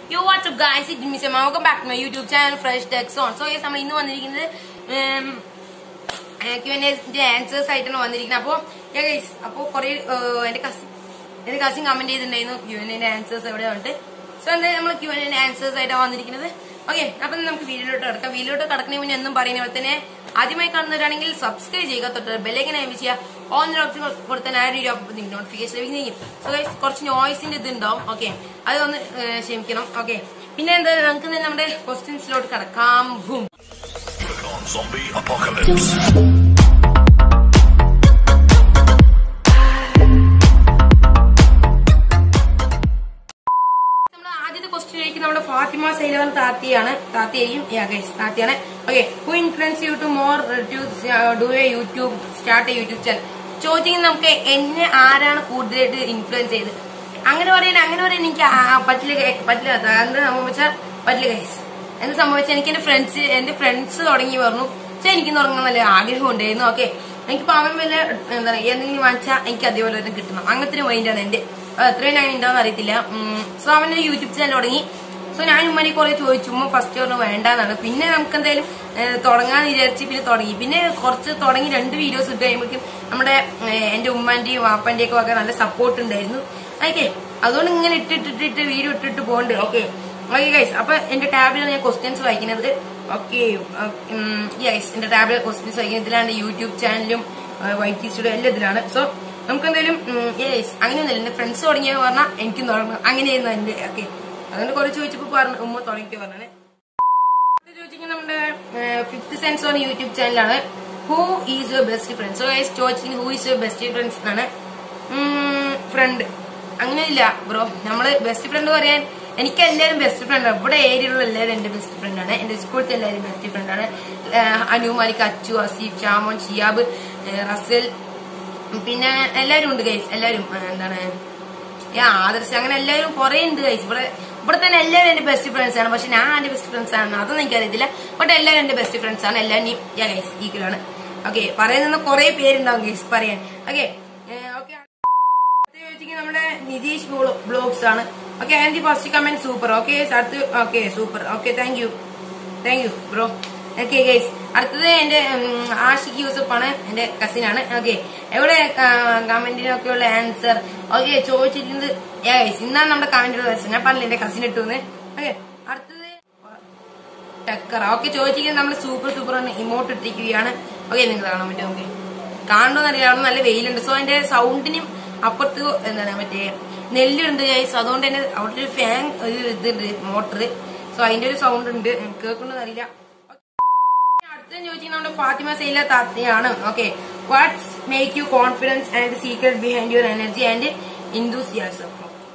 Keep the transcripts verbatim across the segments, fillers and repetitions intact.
Yo, what's up guys, it's me Sam. Welcome back to my YouTube channel Fresh Tech Zone. So guys, we are going to Q and A answers. So yeah guys, so my cousin commented Q and A answers. So we are Q and A answers. Okay, now we will video to video to ആദ്യമായി കാണുന്നവരാണെങ്കിൽ subscribe ചെയ്യുക, തൊട്ട് bell icon enable ചെയ്യുക, on option കൊടുത്താൽ ആ video notification ലഭിക്കും. So guys കുറച്ച് നോയ്സിന്റെ ഇത് ഉണ്ടാവും, ഓക്കെ, അതൊന്ന് ക്ഷമിക്കണം. ഓക്കെ, പിന്നെ എന്താ നമുക്ക് നമ്മുടെ ക്വസ്റ്റ്യൻസിലോട്ട് കടക്കാം. ബൂം. ആദ്യത്തെ ക്വസ്റ്റ്യൻ ആയിരിക്കും നമ്മുടെ ഫാത്തിമ സൈലവൻ താത്തിയാണ്. താത്തിയായിരിക്കും. താത്തിയാണ്. Okay, who influence you to more to do a YouTube start a YouTube channel? ചോദിച്ചെങ്കിൽ നമുക്ക് എന്നെ ആരാണ് കൂടുതലായിട്ട് ഇൻഫ്ലുവൻസ് ചെയ്ത് അങ്ങനെ പറയാൻ അങ്ങനെ പറയാൻ എനിക്ക് പറ്റില്ല പറ്റില്ല എന്താ സംഭവിച്ചാൽ പറ്റില്ല ഗൈസ്. എന്ത് സംഭവിച്ചാൽ എനിക്ക് എന്റെ ഫ്രണ്ട്സ് എന്റെ ഫ്രണ്ട്സ് തുടങ്ങി പറഞ്ഞു. പക്ഷെ എനിക്ക് തുടങ്ങാൻ നല്ല ആഗ്രഹം ഉണ്ടായിരുന്നു. ഓക്കെ, എനിക്കിപ്പോ അവൻ വല്ല എന്താ പറയുക എന്തെങ്കിലും വാങ്ങിച്ചാൽ എനിക്ക് അതേപോലെ തന്നെ കിട്ടണം, അങ്ങനത്തെ ഒരു മൈൻഡാണ് എന്റെ. എത്രയും ഞാൻ ഉണ്ടാവും അറിയത്തില്ല. സോ അവന്റെ യൂട്യൂബ് ചാനൽ തുടങ്ങി. സോ ഞാൻ ഉമ്മനെ കുറെ ചോദിച്ചു, ഉമ്മ ഫസ്റ്റ് പറഞ്ഞു വേണ്ടാന്നാണ്. പിന്നെ നമുക്ക് എന്തായാലും തുടങ്ങാന്ന് വിചാരിച്ച് പിന്നെ തുടങ്ങി. പിന്നെ കുറച്ച് തുടങ്ങി രണ്ട് വീഡിയോസ് ഇട്ട് കഴിയുമ്പോഴേക്കും നമ്മുടെ എന്റെ ഉമ്മാന്റെയും വാപ്പന്റെയും ഒക്കെ നല്ല സപ്പോർട്ട് ഉണ്ടായിരുന്നു. ഓക്കെ, അതുകൊണ്ട് ഇങ്ങനെ ഇട്ടിട്ടിട്ട് വീഡിയോ ഇട്ടിട്ട് പോകണ്ട്. ഓക്കെ ഓക്കെ ഗൈസ്, അപ്പൊ എന്റെ ടാബിലാണ് ഞാൻ ക്വസ്റ്റ്യൻസ് വായിക്കുന്നത്. ഓക്കെ ഗൈസ്, എന്റെ ടാബിലെ ക്വസ്റ്റ്യൻസ് വായിക്കുന്നത് ഇതിലാണ്. യൂട്യൂബ് ചാനലും വൈറ്റി സ്റ്റുഡിയോ എല്ലാം ഇതിലാണ്. സോ നമുക്ക് എന്തായാലും ഗൈസ് അങ്ങനെയൊന്നുമില്ല, എന്റെ ഫ്രണ്ട്സ് തുടങ്ങിയെന്ന് പറഞ്ഞാൽ എനിക്കും തുടങ്ങണം, അങ്ങനെയായിരുന്നു എന്റെ. ഓക്കെ, അതുകൊണ്ട് കുറെ ചോദിച്ചപ്പോ പറഞ്ഞു ഉമ്മ തുടങ്ങിയിട്ട് പറഞ്ഞാണ്. ചോദിച്ചെങ്കിൽ നമ്മുടെ ഫിഫ്ത്ത് സെൻസ് ഓൺ യൂട്യൂബ് ചാനലാണ്. Who is your best friend? So guys ചോദിച്ചെങ്കിൽ who is your best friends എന്നാണ്. ഫ്രണ്ട് അങ്ങനെയില്ല ബ്രോ, നമ്മള് ബെസ്റ്റ് ഫ്രണ്ട് പറയാൻ എനിക്ക് എല്ലാവരും ബെസ്റ്റ് ഫ്രണ്ടാണ്. ഇവിടെ ഏരിയയിലുള്ള എല്ലാവരും എന്റെ ബെസ്റ്റ് ഫ്രണ്ടാണ്. എന്റെ സ്കൂളിലത്തെ എല്ലാവരും ബെസ്റ്റ് ഫ്രണ്ടാണ്. അനു, മാലിക്, അച്ചു, അസീഫ്, ഷാമോൻ, ഷിയാബ്, റസൽ, പിന്നെ എല്ലാവരും ഉണ്ട് ഗൈസ്. എല്ലാവരും എന്താണ് ആദർശ്, അങ്ങനെ എല്ലാവരും കുറെ ഉണ്ട് ഗൈസ്. ഇവിടെ ഇവിടെ തന്നെ എല്ലാവരും എന്റെ ബെസ്റ്റ് ഫ്രണ്ട്സ് ആണ്. പക്ഷെ ഞാൻ എന്റെ ബെസ്റ്റ് ഫ്രണ്ട്സ് ആണ് അതൊന്നും എനിക്കറിയത്തില്ല. ബട്ട് എല്ലാവരും എന്റെ ബെസ്റ്റ് ഫ്രണ്ട്സ് ആണ്. എല്ലാവരും ഗൈസ് ഈക്വലാണ്. ഓക്കെ, പറയുന്ന കുറെ പേരുണ്ടാവും ഗൈസ് പറയാൻ. ഓക്കെ ഓക്കെ ചോദിച്ചെങ്കിൽ നമ്മുടെ നിതീഷ് ബ്ലോഗ്സ് ആണ്. Okay, and first comment super. Okay അടുത്ത് okay super. Okay, thank you thank you bro. Okay guys, അടുത്തത് എന്റെ ആഷിഖ് യൂസഫ് ആണ്, എന്റെ കസിനാണ്. ഓക്കെ, എവിടെ കമന്റിനൊക്കെ ഉള്ള ആൻസർ? ഓക്കെ, ചോദിച്ചിട്ടുണ്ട് ഗൈസ്. ഇന്നാണ് നമ്മുടെ കമന്റിലുള്ള ആൻസർ. ഞാൻ പറഞ്ഞില്ല എന്റെ കസിൻ ഇട്ടുന്ന്. ഓക്കെ, അടുത്തത് ടക്കറ. ഓക്കെ, ചോദിച്ചിരിക്കുന്നത് നമ്മുടെ സൂപ്പർ സൂപ്പർ ആണ് ഇമോട്ട് ഇട്ടിരിക്കുകയാണ്. ഓക്കെ, നിങ്ങൾ കാണാൻ പറ്റും. ഓക്കെ, കാണണമെന്ന് അറിയാം, അവിടെ നല്ല വെയിലുണ്ട്. സോ അതിന്റെ സൗണ്ടിനും അപ്പുറത്ത് എന്താണ് മറ്റേ നെല്ലുണ്ട് ഗൈസ്. അതുകൊണ്ട് തന്നെ അവിടെ ഒരു ഫാൻ ഒരു ഇതുണ്ട് മോട്ടർ. സോ അതിന്റെ ഒരു സൗണ്ട് ഉണ്ട്, കേൾക്കണമെന്ന് അറിയില്ല. അടുത്ത ചോദിച്ചാൽ നമ്മുടെ ഫാത്തിമ സൈല താത്തയാണ്. Okay, what's make you confidence and secret behind your energy and enthusiasm?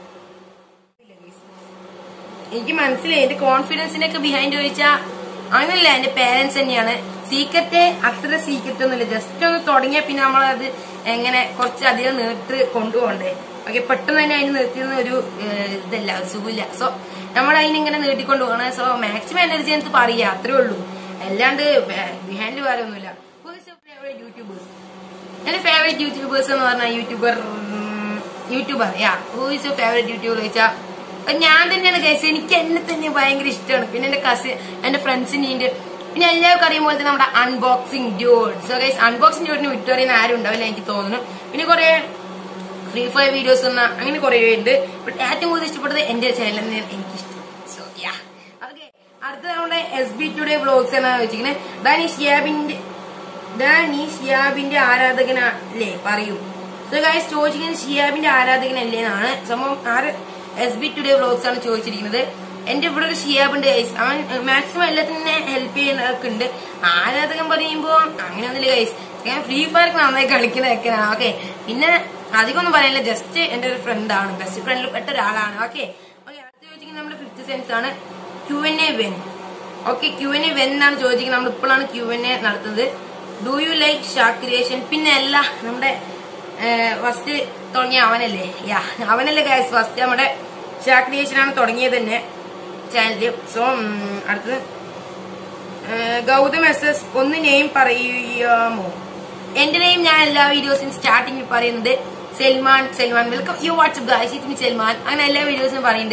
എനിക്ക് മനസ്സിലായി എന്റെ കോൺഫിഡൻസിന്റെ ഒക്കെ ബിഹൈൻഡ് ചോദിച്ചാൽ അങ്ങനല്ല, എന്റെ പേരൻസ് തന്നെയാണ്. സീക്രറ്റ് അത്ര സീക്രറ്റ് ഒന്നുമില്ല, ജസ്റ്റ് ഒന്ന് തുടങ്ങിയാൽ പിന്നെ നമ്മളത് എങ്ങനെ കുറച്ച് അധികം നീട്ട് കൊണ്ടുപോകണ്ടേ. ഓക്കെ, പെട്ടെന്ന് തന്നെ അതിന് നിർത്തിയെന്ന ഒരു ഇതല്ല, സുഖമില്ല. സോ നമ്മൾ അതിനിങ്ങനെ നീട്ടിക്കൊണ്ടു പോകണം. സോ മാക്സിമം എനർജി എനിക്ക് പറയാ, അത്രേ ഉള്ളൂ, അല്ലാണ്ട് ബിഹൈൻഡ് വേറെ ഒന്നുമില്ല. യൂട്യൂബേഴ്സ്, എന്റെ ഫേവറേറ്റ് യൂട്യൂബേഴ്സ് എന്ന് പറഞ്ഞാൽ YouTuber YouTuber yeah who is your favourite YouTuber ചോദിച്ചാൽ ഞാൻ തന്നെയാണ് ഗൈസ്. എനിക്ക് എന്നെ തന്നെ ഭയങ്കര ഇഷ്ടമാണ്. പിന്നെ എന്റെ കസിൻ എന്റെ ഫ്രണ്ട്സിന്റെ പിന്നെ എല്ലാവർക്കും അറിയും പോലെ തന്നെ നമ്മുടെ unboxing dude. So guys, unboxing ഡ്യൂഡിന് വിട്ടുപറയുന്ന ആരും ഉണ്ടാവില്ല എനിക്ക് തോന്നുന്നു. പിന്നെ കുറെ ഫ്രീ ഫയർ വീഡിയോസ് എന്ന അങ്ങനെ കുറെ ഉണ്ട്. ബട്ട് ഏറ്റവും കൂടുതൽ ഇഷ്ടപ്പെട്ടത് എന്റെ ചാനൽ തന്നെയാണ് എനിക്കിഷ്ടം. സോ യാ ഓക്കെ, അടുത്ത നമ്മുടെ എസ് ബി ടുഡേ വ്ലോഗ്സ് എന്നാണ് വെച്ചിരിക്കുന്നത്. ഡാനി ഷിയാബിന്റെ ഡാനി ഷിയാബിന്റെ ആരാധകനല്ലേ പറയൂ? സോ ഗൈസ് ചോദിച്ചിരിക്കുന്നത് ഷിയാബിന്റെ ആരാധകനല്ലേ എന്നാണ് സംഭവം. ആര് എസ് ബി ടുഡേ വ്ലോഗ്സ് ആണ് ചോദിച്ചിരിക്കുന്നത്. എന്റെ ഇവിടെ ഒരു ഷിയാബ് ഉണ്ട് ഗൈസ്, അവൻ മാക്സിമം എല്ലാത്തിനും ഹെൽപ്പ് ചെയ്യുന്നതൊക്കെ ഉണ്ട്. ആരാധകൻ പറയുമ്പോ അങ്ങനെയൊന്നുമില്ല ഗൈസ്, ഞാൻ ഫ്രീ ഫയർ നന്നായി കളിക്കുന്നതൊക്കെ. ഓക്കെ, പിന്നെ അധികം ഒന്നും പറയാനില്ല, ജസ്റ്റ് എന്റെ ഒരു ഫ്രണ്ടാണ്, ബെസ്റ്റ് ഫ്രണ്ടിൽ പെട്ട ഒരാളാണ്. ഓക്കെ ഓക്കെ അടുത്ത ചോദിക്കുന്നത് നമ്മുടെ ഫിഫ്ത്ത് സെൻസ് ആണ്. Q N A when. Okay, Q N A when എന്നാണ് ചോദിക്കുന്നത്. നമ്മൾ ഇപ്പോഴാണ് ക്യൂ എൻ എ നടത്തുന്നത്. Do you like shark creation? പിന്നെ അല്ല, നമ്മുടെ ഫസ്റ്റ് തുടങ്ങിയ അവനല്ലേ? യാ അവനല്ലേ ഗൈസ്, ഫസ്റ്റ് നമ്മുടെ ഷാർക്ക് ക്രിയേഷൻ ആണ് തുടങ്ങിയത് തന്നെ ചാനലില്. സോ അടുത്തത് ഗൗതം എസ് എസ്, ഒന്ന് നെയിം പറയാമോ? എന്റെ നെയിം ഞാൻ എല്ലാ വീഡിയോസും സ്റ്റാർട്ടിങ്ങിൽ പറയുന്നത് Salman. Salman welcome you what's up guys, it me Salman. അങ്ങനെ എല്ലാ വീഡിയോസും പറയുന്നുണ്ട്.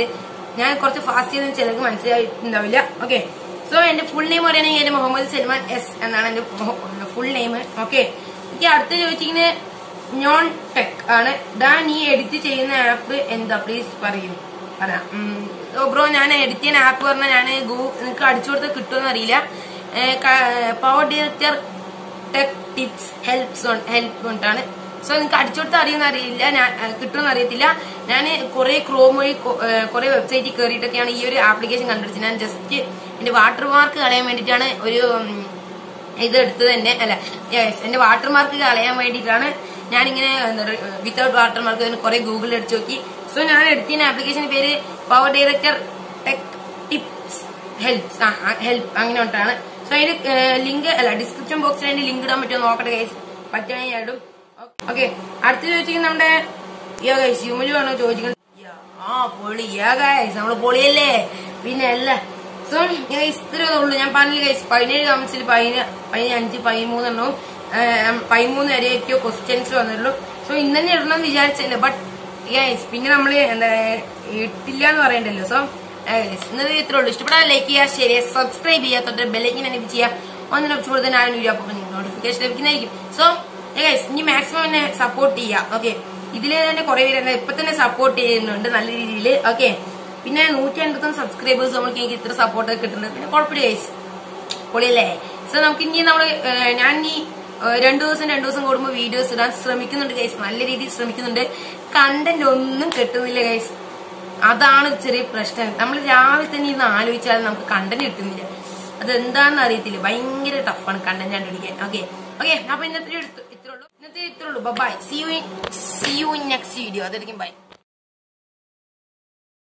ഞാൻ കുറച്ച് ഫാസ്റ്റ് ചെയ്ത് ചിലർക്ക് മനസ്സിലായിട്ടുണ്ടാവില്ല. ഓക്കെ, സോ എന്റെ ഫുൾ നെയിം പറയുകയാണെങ്കിൽ എന്റെ മുഹമ്മദ് സൽമാൻ എസ് എന്നാണ് എന്റെ ഫുൾ നെയിം. ഓക്കെ, എനിക്ക് അടുത്ത് ചോദിച്ചിങ്ങനെ നോൺ ടെക് ആണ്. ഡാ നീ എഡിറ്റ് ചെയ്യുന്ന ആപ്പ് എന്താ പ്ലീസ് പറയൂ പറയാം. ബ്രോ ഞാൻ എഡിറ്റ് ചെയ്യുന്ന ആപ്പ് പറഞ്ഞാൽ ഞാൻ നിങ്ങൾക്ക് അടിച്ചു കൊടുത്താൽ കിട്ടുമെന്ന് അറിയില്ല. Power director tech tips helps help കൊണ്ടാണ്. സോ നിങ്ങൾക്ക് അടിച്ചു കൊടുത്താൽ അറിയുന്ന അറിയില്ല, ഞാൻ കിട്ടുമെന്ന് അറിയത്തില്ല. ഞാൻ കുറെ ക്രോം വഴി കുറെ വെബ്സൈറ്റിൽ കയറിയിട്ടൊക്കെയാണ് ഈ ഒരു ആപ്ലിക്കേഷൻ കണ്ടുപിടിച്ചത്. ഞാൻ ജസ്റ്റ് എന്റെ വാട്ടർ മാർക്ക് കളയാൻ വേണ്ടിയിട്ടാണ് ഒരു ഇത് എടുത്തത് തന്നെ. അല്ല, എന്റെ വാട്ടർ മാർക്ക് കളയാൻ വേണ്ടിയിട്ടാണ് ഞാനിങ്ങനെ വിത്തൗട്ട് വാട്ടർ മാർക്ക് കുറെ ഗൂഗിളിൽ അടിച്ചു നോക്കി. സോ ഞാൻ എടുത്തിരുന്ന ആപ്ലിക്കേഷന്റെ പേര് power director tech tips helps help അങ്ങനെ കൊണ്ടാണ്. സോ അതിന്റെ ലിങ്ക് അല്ല ഡിസ്ക്രിപ്ഷൻ ബോക്സിൽ അതിന്റെ ലിങ്ക് ഇടാൻ പറ്റുമോ നോക്കട്ടെ ഗൈസ്, പറ്റുകയാണെങ്കിൽ ഞാൻ ഇടും. ഓക്കെ, അടുത്ത് ചോദിച്ചിരിക്കുന്നത് നമ്മുടെ യാ ഗൈസ് യുമലു ആണോ ചോദിക്കുന്നത്? ആ പൊളി, യാ ഗൈസ് നമ്മള് പൊളിയല്ലേ പിന്നെ അല്ല. സോ ഗൈസ് ഇത്രയേ ഉള്ളൂ. ഞാൻ പറഞ്ഞില്ല ഗൈസ് പതിനേഴ് കമന്റ്സിൽ പതിനഞ്ച് പതിമൂന്നെണ്ണവും പതിമൂന്ന് വരെയൊക്കെയോ ക്വസ്റ്റ്യൻസ് വന്നിട്ടുള്ളൂ. സോ ഇന്ന് തന്നെ ഇടണമെന്ന് വിചാരിച്ചല്ലേ, ബട്ട് ഗൈസ് പിന്നെ നമ്മള് എന്താ ഇട്ടില്ല എന്ന് പറയണ്ടല്ലോ. സോ ഇന്നത് ഇത്രേ ഉള്ളൂ. ഇഷ്ടപ്പെടാൻ ലൈക്ക് ചെയ്യുക, ഷെയർ ചെയ്യുക, സബ്സ്ക്രൈബ് ചെയ്യുക, തൊട്ട് ബെല്ലൈക്കൻ എനിക്ക് ചെയ്യുക. ഒന്നിനും ഒപ്പിച്ചു കൊടുത്താൽ ഞാൻ വീഡിയോ അപ്പോൾ നിങ്ങൾക്ക് നോട്ടിഫിക്കേഷൻ ലഭിക്കുന്നതായിരിക്കും. സോ ഗൈസ് ഇനി മാക്സിമം എന്നെ സപ്പോർട്ട് ചെയ്യുക. ഓക്കെ, ഇതിൽ തന്നെ കുറെ പേര് ഇപ്പൊ തന്നെ സപ്പോർട്ട് ചെയ്യുന്നുണ്ട് നല്ല രീതിയിൽ. ഓക്കെ, പിന്നെ നൂറ്റി അൻപത്തൊന്ന് സബ്സ്ക്രൈബേഴ്സ് നമുക്ക് എനിക്ക് ഇത്ര സപ്പോർട്ട് കിട്ടുന്നുണ്ട്. പിന്നെ കുഴപ്പമില്ല ഗൈസ്, പൊളിയല്ലേ. സോ നമുക്ക് ഇനി നമ്മള് ഞാൻ ഇനി രണ്ടു ദിവസം രണ്ടു ദിവസം കൂടുമ്പോൾ വീഡിയോസ് ഇടാൻ ശ്രമിക്കുന്നുണ്ട് ഗൈസ്, നല്ല രീതിയിൽ ശ്രമിക്കുന്നുണ്ട്. കണ്ടന്റ് ഒന്നും കിട്ടുന്നില്ല ഗൈസ്, അതാണ് ചെറിയ പ്രശ്നം. നമ്മൾ രാവിലെ തന്നെ ഇന്ന് ആലോചിച്ചാൽ നമുക്ക് കണ്ടന്റ് കിട്ടുന്നില്ല, അതെന്താണെന്ന് അറിയത്തില്ല. ഭയങ്കര ടഫാണ് കണ്ടന്റ് കണ്ടുപിടിക്കാൻ. ഓക്കെ ഓക്കെ അപ്പൊ ഇന്നത്തെ ഇത്രേ ഉള്ളൂ ഇന്നത്തെ ഇത്രേ ഉള്ളൂ bye. See you see you in next video. അതായിരിക്കും ബൈ.